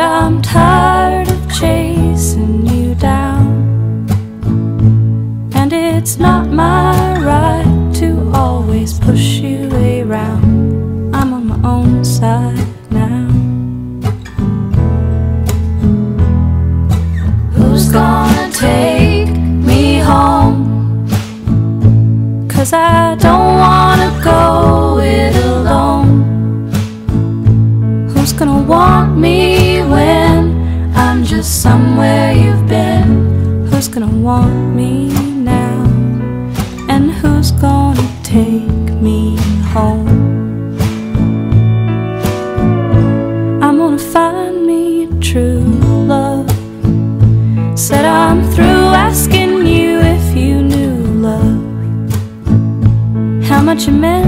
I'm tired of chasing you down, and it's not my right to always push you around. I'm on my own side now. Who's gonna take me home? 'Cause I don't wanna go it alone. Who's gonna want me when I'm just somewhere you've been? Who's gonna want me now? And who's gonna take me home? I'm gonna find me a true love. Said I'm through asking you if you knew love, how much you meant